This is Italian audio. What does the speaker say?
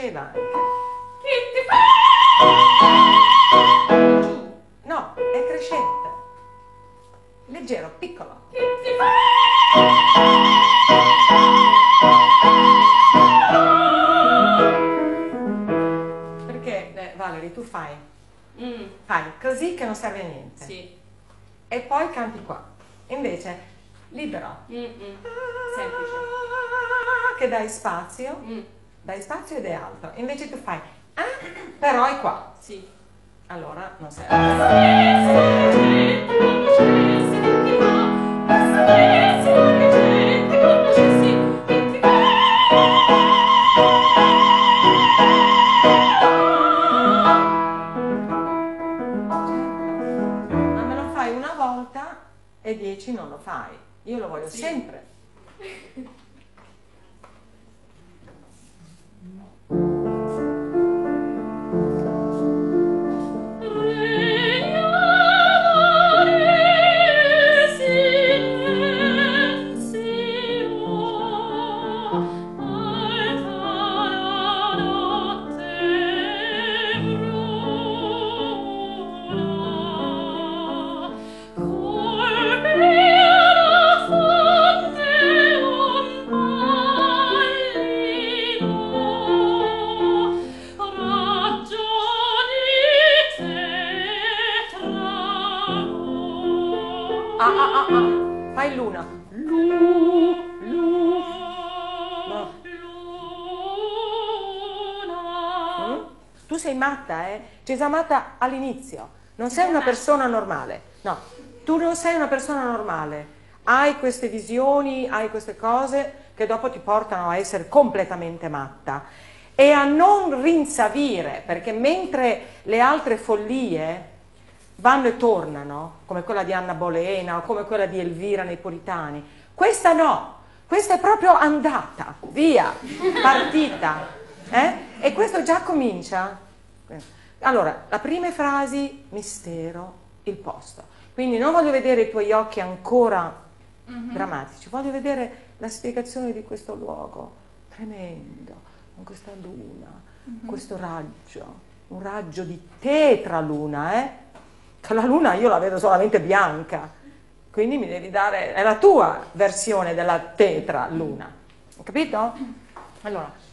cresceva anche. No, è crescente. Leggero, piccolo. Perché, Valerie, tu fai così che non serve a niente. Sì. E poi canti qua. Invece, libero. Semplice. Che dai spazio ed è alto. Invece tu fai però è qua. Sì. Allora non serve. Ma me lo fai una volta e 10 non lo fai. Io lo voglio sempre. Fai l'una. No. Tu sei matta, Sei già matta all'inizio. Non sei una persona normale. No, tu non sei una persona normale. Hai queste visioni, hai queste cose che dopo ti portano a essere completamente matta e a non rinsavire, perché mentre le altre follie vanno e tornano, come quella di Anna Bolena o come quella di Elvira nei Puritani, questa no, questa è proprio andata, via, partita, e questo già comincia. Allora, la prima frase, mistero, il posto. Quindi non voglio vedere i tuoi occhi ancora drammatici, voglio vedere la spiegazione di questo luogo tremendo, con questa luna, questo raggio, un raggio di tetraluna, che la luna io la vedo solamente bianca, quindi mi devi dare, è la tua versione della tetraluna, hai capito? Allora